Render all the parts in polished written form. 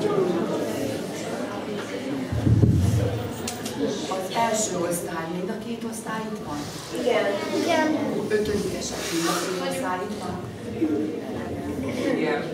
Az első osztály, mind a két osztály itt van? Igen. Igen. Ötödikesek, mind a két osztály itt van? Igen.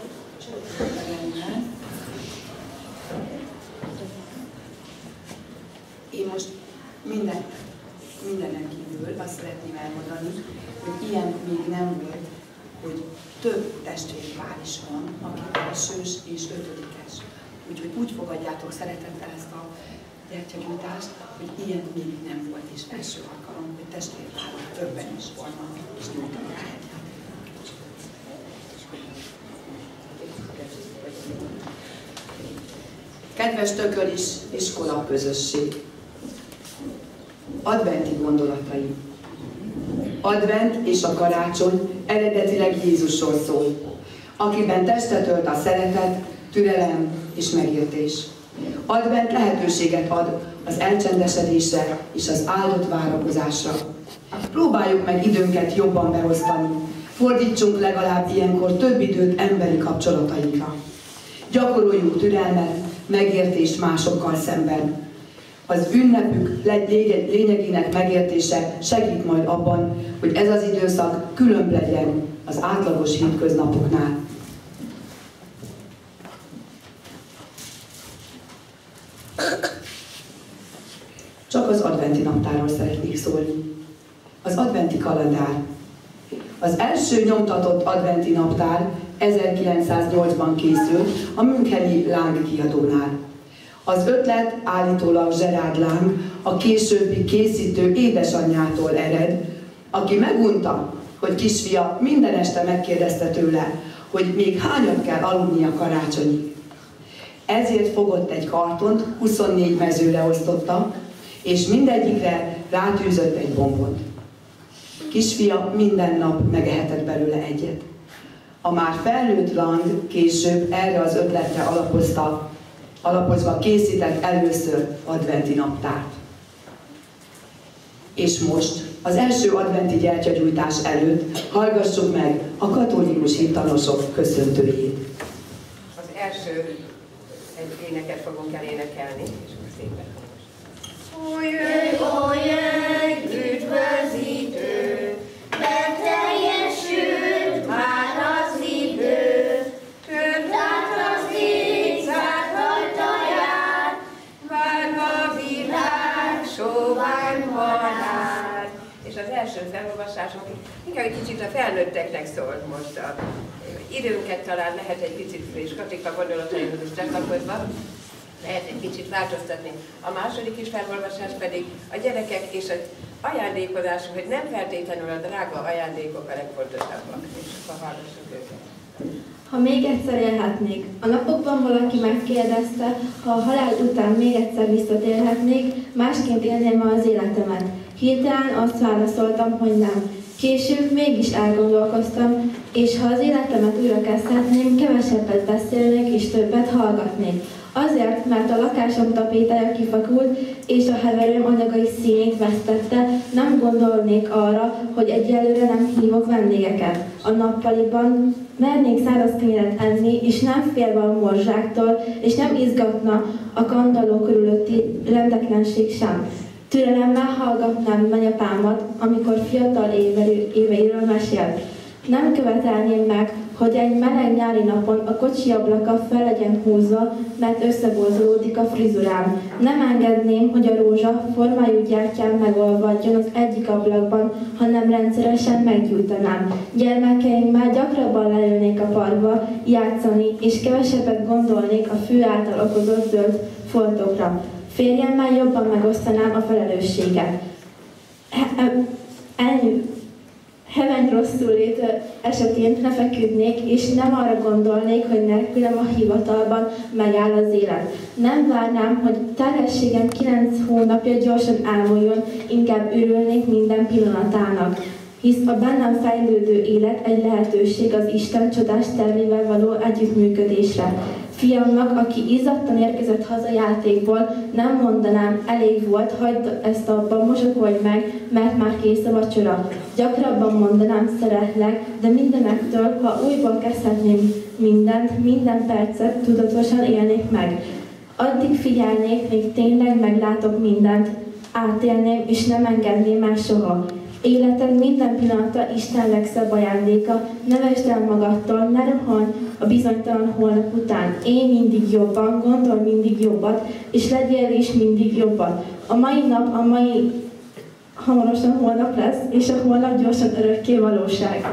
Én most mindenen kívül azt szeretném elmondani, hogy ilyen még nem volt, hogy több testvérpár is van, aki elsős és ötödikes. Úgyhogy úgy fogadjátok szeretettel ezt a gyertyagyújtást, hogy ilyen még nem volt is első alkalom, hogy testvérpárok többen is vannak, és nyújtanak el. Kedves Tököl iskola közösség! Adventi gondolatai. Advent és a karácsony eredetileg Jézusról szól, akiben testet ölt a szeretet, türelem és megértés. Advent lehetőséget ad az elcsendesedésre és az áldott várakozásra. Próbáljuk meg időnket jobban beosztani, fordítsunk legalább ilyenkor több időt emberi kapcsolatainkra. Gyakoroljuk türelmet, megértést másokkal szemben. Az ünnepük lényegének megértése segít majd abban, hogy ez az időszak különb legyen az átlagos hétköznapoknál. Csak az adventi naptárról szeretnék szólni. Az adventi kalendár. Az első nyomtatott adventi naptár 1908-ban készült a Müncheni Lang kiadónál. Az ötlet állítólag Gerard Lang, a későbbi készítő édesanyjától ered, aki megunta, hogy kisfia minden este megkérdezte tőle, hogy még hányat kell aludnia karácsonyig. Ezért fogott egy kartont, 24 mezőre osztotta, és mindegyikre rátűzött egy bombont. Kisfia minden nap megehetett belőle egyet. A már felnőtt Lang később erre az ötletre alapozva készített először adventi naptárt. És most, az első adventi gyertyagyújtás előtt hallgassuk meg a katolikus hittanosok köszöntőjét. Az első egy éneket fogunk elénekelni, és szépen. Ó jöjj, üdvözítő, beteljesült már az idő, tört át az ég zárt ajtaját, várva a világ sovány halál. És az első felolvasásunk inkább egy kicsit a felnőtteknek szólt most. A időnket talán lehet egy picit friss, Katika gondolataihoz is csatlakozva, lehet egy kicsit változtatni. A második is felolvasás pedig a gyerekek és az ajándékozások, hogy nem feltétlenül a drága ajándékok a legfontosabbak. És akkor hallgassuk őket. Ha még egyszer élhetnék. A napokban valaki megkérdezte, ha a halál után még egyszer visszatérhetnék, másként élném az életemet. Hirtelen azt válaszoltam, hogy nem. Később mégis elgondolkoztam, és ha az életemet újra kezdhetném, kevesebbet beszélnék és többet hallgatnék. Azért, mert a lakásom tapétája kifakult, és a heverőm anyagai színét vesztette, nem gondolnék arra, hogy egyelőre nem hívok vendégeket. A nappaliban mernék száraz kenyeret enni, és nem félve a morzsáktól, és nem izgatna a kandalló körülötti rendetlenség sem. Türelemmel hallgatnám nagyapámat, amikor fiatal éveiről mesélt. Nem követelném meg, hogy egy meleg nyári napon a kocsi ablaka fel legyen húzva, mert összeborzolódik a frizurám. Nem engedném, hogy a rózsa formájú gyertyán megolvadjon az egyik ablakban, hanem rendszeresen meggyújtanám. Gyermekeimmel gyakrabban leülnék a parkba, játszani, és kevesebbet gondolnék a fű által okozott zöld foltokra. Férjemmel jobban megosztanám a felelősséget. Heveny rosszul esetén ne feküdnék, és nem arra gondolnék, hogy nélkülem a hivatalban megáll az élet. Nem várnám, hogy terhességem 9 hónapja gyorsan elmúljon, inkább örülnék minden pillanatának. Hisz a bennem fejlődő élet egy lehetőség az Isten csodás tervével való együttműködésre. Fiamnak, aki izzadtan érkezett haza játékból, nem mondanám, elég volt, hagyd ezt abban, mosokolj meg, mert már kész a vacsora. Gyakrabban mondanám, szeretlek, de mindenektől, ha újból kezdhetném mindent, minden percet tudatosan élnék meg. Addig figyelnék, még tényleg meglátok mindent, átélném, és nem engedném el soha. Életed minden pillanata Isten legszebb ajándéka, ne vesd el magadtól, ne rohanj a bizonytalan holnap után. Én mindig jobban, gondolj mindig jobbat, és legyél is mindig jobbat. A mai nap, hamarosan holnap lesz, és a holnap gyorsan örökké valóság.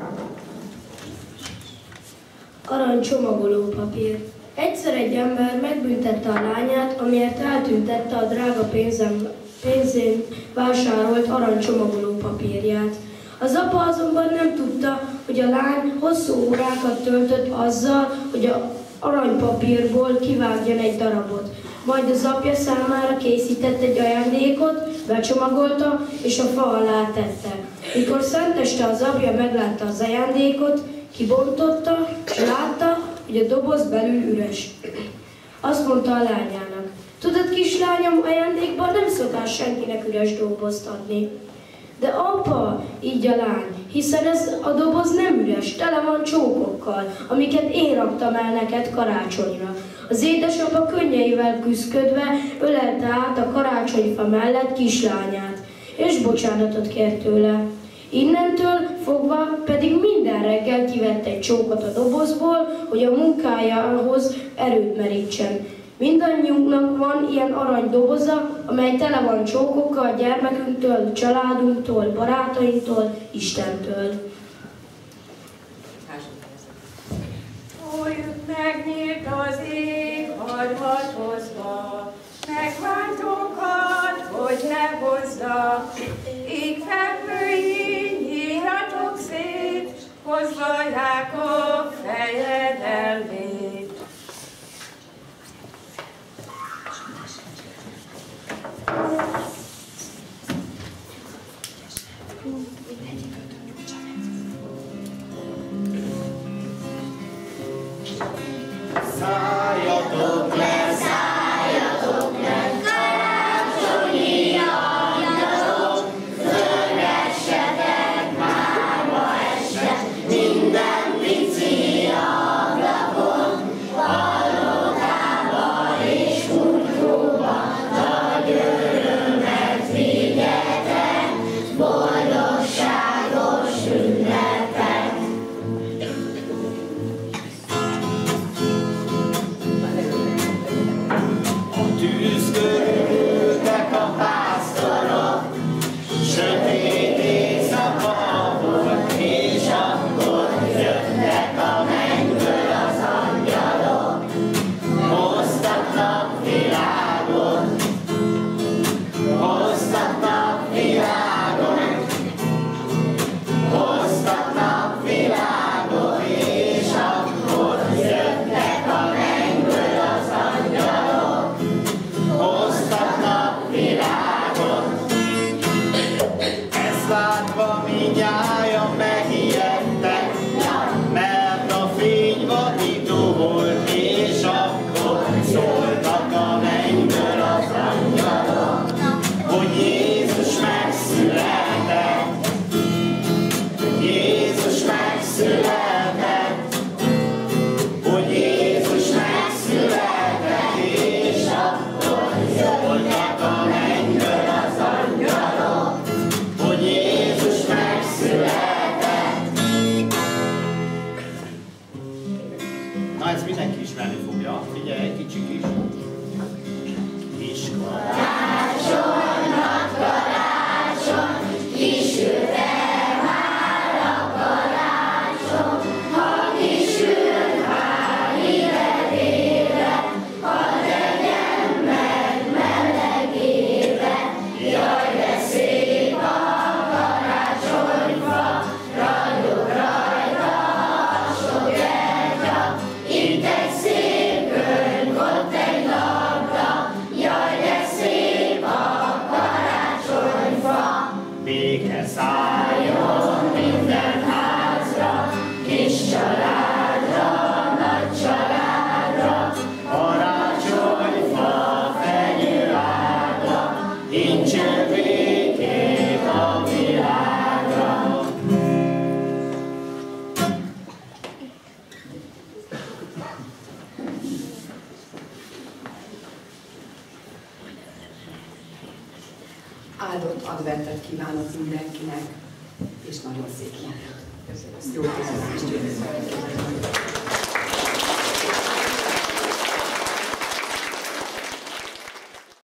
Arany csomagolópapír. Egyszer egy ember megbüntette a lányát, amiért eltüntette a drága pénzén vásárolt aranycsomagolópapírját. Az apa azonban nem tudta, hogy a lány hosszú órákat töltött azzal, hogy az aranypapírból kivágjon egy darabot. Majd az apja számára készített egy ajándékot, becsomagolta és a fa alá tette. Mikor szenteste az apja meglátta az ajándékot, kibontotta, és látta, hogy a doboz belül üres. Azt mondta a lányának: tudod, kislányom, ajándékban nem szokás senkinek üres dobozt adni. De apa, így a lány, hiszen ez a doboz nem üres, tele van csókokkal, amiket én raktam el neked karácsonyra. Az édesapa könnyeivel küszködve ölelte át a karácsonyfa mellett kislányát, és bocsánatot kért tőle. Innentől fogva pedig minden reggel kivett egy csókot a dobozból, hogy a munkájához erőt merítsen. Mindannyiunknak van ilyen aranydoboza, amely tele van csókokkal gyermekünktől, családunktól, barátainktól, Istentől. Újjuk megnyílt az ég harmadhozva, megváltókat, hogy ne hozza. Így fekvői nyíljatok szét, hozva Jákob fejedelmét. Szálljatok le, karácsonyi angyalok, fölgessetek már ma este, minden pici ablakon, palotába és kutyóba, nagy örömet vigyetek, boldogságos ünnepet. Tűzkörültek a pásztorok, sötét éjszaka volt, és akkor jöttek a mennyből az angyalok, hoztak napvilágot, hoztak napvilágot, hoztak napvilágot, és akkor jöttek a mennyből az angyalok, hoztak napvilágot. Ezt látva mindnyájan megijedtek, mert a fény vadító volt, és akkor szóltak a mennyből az angyalok, hogy Jézus megszületett, Jézus megszületett, hogy Jézus megszületett, és akkor szóltak a mennyből az angyalok, hogy Jézus megszületett. Na, ezt mindenki ismerni fogja. Figyelj, egy kicsi kis. Karácsonynak karácsony, kisülre már a karácsony, ha kisül hány ledére, hadd legyen meg melegére. Jaj, de szép a karácsonyfa, ragyog rajta a sok ernya, itt egy szép könyv, ott egy labda. Jaj, de szép a Áldott adventet kívánok mindenkinek, és nagyon szép napot. Jó köszönöm.